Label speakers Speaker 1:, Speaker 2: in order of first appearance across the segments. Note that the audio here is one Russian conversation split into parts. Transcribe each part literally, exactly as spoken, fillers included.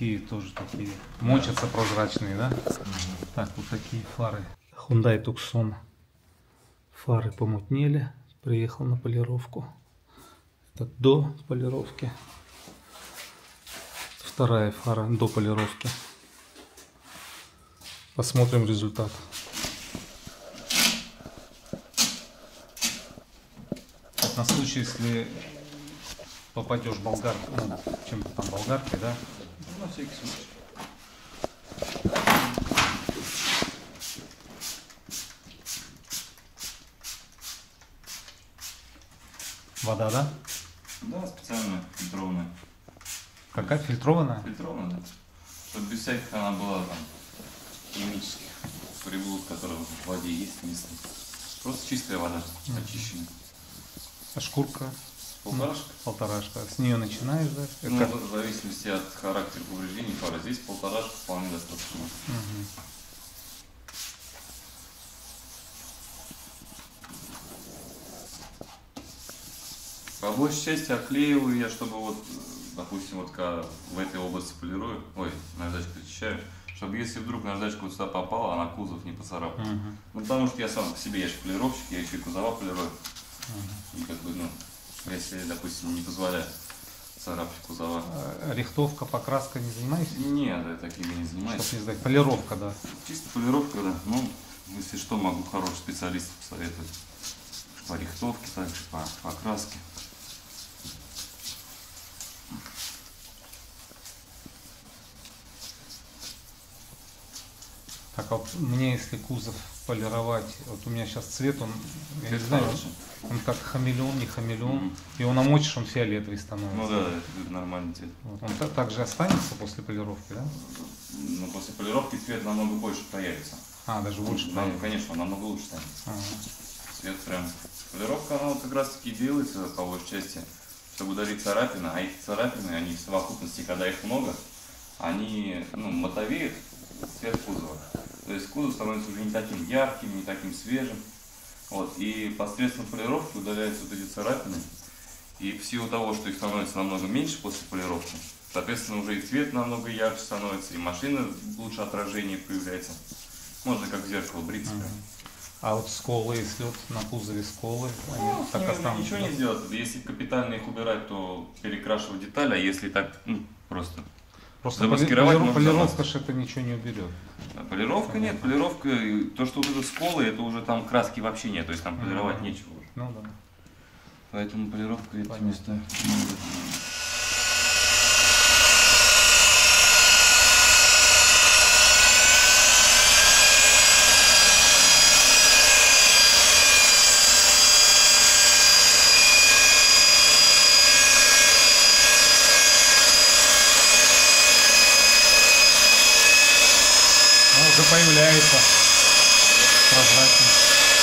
Speaker 1: такие тоже такие. Мочатся прозрачные, да? Угу. Так, вот такие фары. Hyundai Tucson. Фары помутнели. Приехал на полировку. Это до полировки. Вторая фара до полировки. Посмотрим результат. На случай, если попадешь в болгарку, ну, чем-то там болгаркой, да?
Speaker 2: На всякий случай.
Speaker 1: Вода, да?
Speaker 2: Да, специально фильтрованная.
Speaker 1: Какая фильтрованная?
Speaker 2: Фильтрованная, да. Чтобы без всяких она была там химических приблуд, которые в воде есть место. Просто чистая вода, mm-hmm. очищенная.
Speaker 1: А шкурка?
Speaker 2: Полторашка.
Speaker 1: Ну, полторашка. С нее начинаешь, да?
Speaker 2: Ну, как? В зависимости от характера повреждений фары. Здесь полторашка вполне достаточно. Угу. По большей части оклеиваю я, чтобы вот, допустим, вот когда в этой области полирую, ой, наждачку очищаю, чтобы если вдруг наждачка вот сюда попала, она кузов не поцарапает. Угу. Ну, потому что я сам по себе, я же полировщик, я еще и кузова полирую. Угу. И как бы, ну, если, допустим, не позволяет царапать кузова.
Speaker 1: А рихтовка, покраска не занимаешься?
Speaker 2: Нет, да, такими не занимаюсь.
Speaker 1: Чтобы не сдать. Полировка, да.
Speaker 2: Чисто полировка, да. Ну, если что, могу хороших специалистов посоветовать. По рихтовке, также по покраске.
Speaker 1: Так, а вот мне если кузов полировать, вот у меня сейчас цвет, он, я не знаю, он как хамелеон, не хамелеон, mm-hmm. его намочишь, он фиолетовый становится.
Speaker 2: Ну да, это нормальный цвет.
Speaker 1: Вот, он так же останется после полировки, да?
Speaker 2: Ну, после полировки цвет намного больше появится.
Speaker 1: А, даже больше?
Speaker 2: Да, ну, конечно, он намного лучше станет. Ага. Цвет прям. Полировка, она вот как раз таки делается по большей части, чтобы удалить царапины, а эти царапины, они в совокупности, когда их много, они, ну, матовеют цвет кузова. То есть кузов становится уже не таким ярким, не таким свежим. Вот. И посредством полировки удаляются вот эти царапины. И в силу того, что их становится намного меньше после полировки, соответственно, уже и цвет намного ярче становится, и машина лучше отражение появляется. Можно как в зеркало бриться. Uh-huh.
Speaker 1: А вот сколы, если вот на кузове сколы, они
Speaker 2: ну,
Speaker 1: так останутся?
Speaker 2: Ничего не сделать. Если капитально их убирать, то перекрашивать детали, а если так, ну, просто...
Speaker 1: Просто полировка, полировка же это ничего не уберет.
Speaker 2: А полировка нет, полировка, то что вот это сколы, это уже там краски вообще нет, то есть там полировать mm-hmm. нечего уже.
Speaker 1: Ну да.
Speaker 2: Поэтому полировка эти места.
Speaker 1: Уже появляется прозрачность.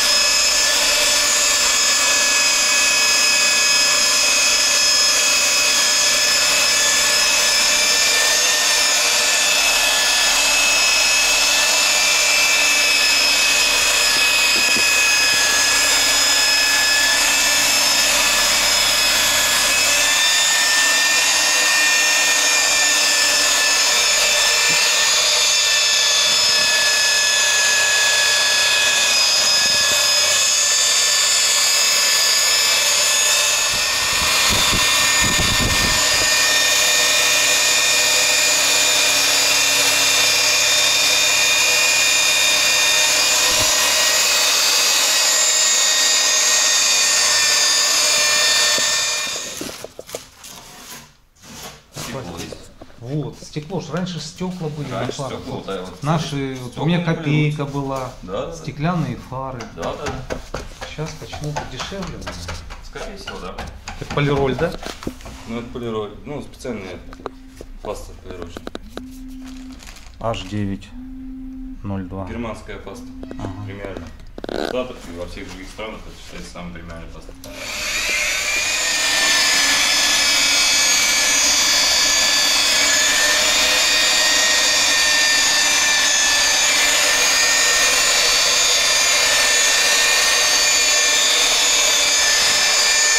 Speaker 1: Вот, стекло ж раньше стекла были.
Speaker 2: Раньше стекла, вот, вот,
Speaker 1: наши, вот, у меня копейка были, была,
Speaker 2: да,
Speaker 1: стеклянные да. фары.
Speaker 2: Да, да.
Speaker 1: Сейчас почему-то дешевле.
Speaker 2: Скорее всего, да.
Speaker 1: Это полироль, да?
Speaker 2: Ну, это полироль. Ну, специальная паста полировочная.
Speaker 1: эйч девять ноль два.
Speaker 2: Германская паста. Ага. Премиальная. В Штатах и во всех других странах это считается самая премиальная паста.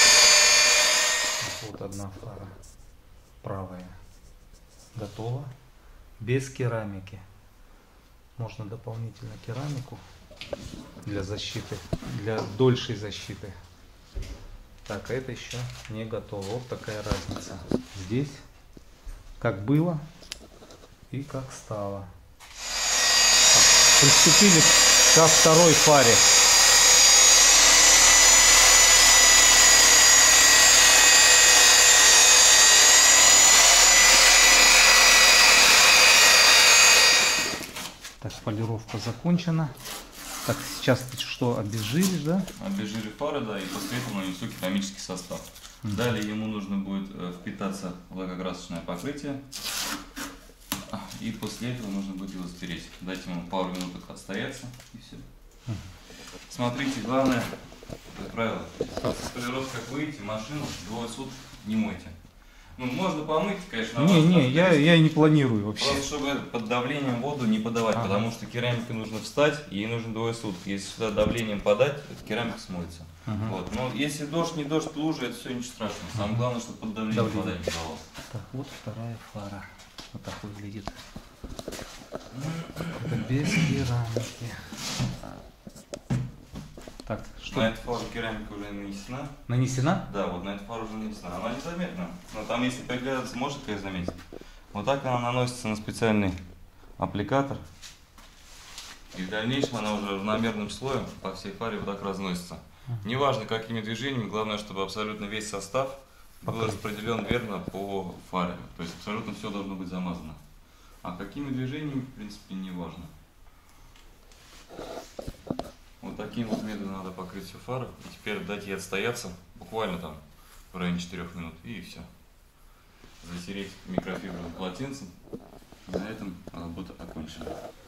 Speaker 1: Вот одна фара правая готова. без керамики. Можно дополнительно керамику для защиты, для дольшей защиты. Так, а это еще не готово. Вот такая разница. Здесь как было и как стало. Так, приступили ко второй фаре. Так, полировка закончена. Так, сейчас ты что, обезжиришь, да?
Speaker 2: Обезжирю фары, да, и после этого нанесу керамический состав. Mm-hmm. Далее ему нужно будет э, впитаться в лакокрасочное покрытие. И после этого нужно будет его стереть. Дать ему пару минут отстояться, и все. Mm-hmm. Смотрите, главное, как правило, с полировкой как выйдете, машину двое суток не мойте. Ну, можно помыть, конечно.
Speaker 1: Не, не, я, я не планирую вообще.
Speaker 2: Просто чтобы под давлением воду не подавать, ага. Потому что керамике нужно встать, ей нужно двое суток. Если сюда давлением подать, керамика смоется. Ага. Вот. Но если дождь, не дождь, лужа, это все ничего страшного. Самое главное, чтобы под давлением Давление. подать не давалось.
Speaker 1: Так, вот вторая фара. Вот так выглядит. Это без керамики. Так, что?
Speaker 2: На эту фару керамика уже нанесена.
Speaker 1: Нанесена?
Speaker 2: Да, вот на эту фару уже нанесена. Она незаметна. Но там, если приглядываться, может, конечно, заметить. Вот так она наносится на специальный аппликатор. И в дальнейшем она уже равномерным слоем по всей фаре вот так разносится. Uh-huh. Неважно, какими движениями, главное, чтобы абсолютно весь состав был распределен верно по фаре. То есть абсолютно все должно быть замазано. А какими движениями, в принципе, не важно. Вот таким вот методом надо покрыть всю фару. И теперь дать ей отстояться буквально там в районе четырёх минут. И все. Затереть микрофибровым полотенцем. И на этом работа окончена.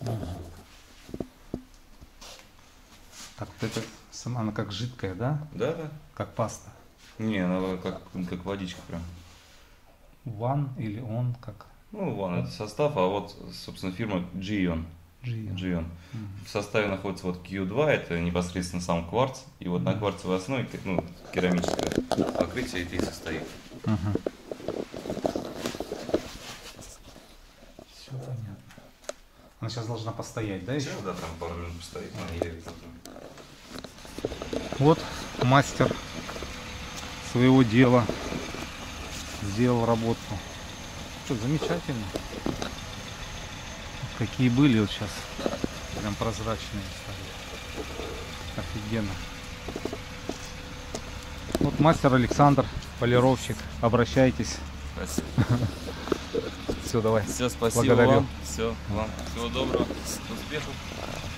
Speaker 1: Так, вот это сама, она как жидкая, да?
Speaker 2: Да, да.
Speaker 1: Как паста?
Speaker 2: Не, она как, как водичка прям.
Speaker 1: One или он как?
Speaker 2: Ну, One это состав, а вот, собственно, фирма Jion. Jion. Jion. Mm-hmm. В составе находится вот кью два, это непосредственно сам кварц. И вот mm-hmm. на кварцевой основе, ну, керамическое покрытие это и состоит.
Speaker 1: Mm-hmm. Все понятно. Она сейчас должна постоять, да?
Speaker 2: Сейчас, еще? Да, там пару минут постоит. Mm-hmm.
Speaker 1: Вот мастер своего дела сделал работку. Что, замечательно. Какие были вот сейчас, прям прозрачные стали. Офигенно. Вот мастер Александр, полировщик, обращайтесь.
Speaker 2: Спасибо.
Speaker 1: Все, давай.
Speaker 2: Все, спасибо.
Speaker 1: Благодарю.
Speaker 2: Вам. Все, вам всего доброго, успехов.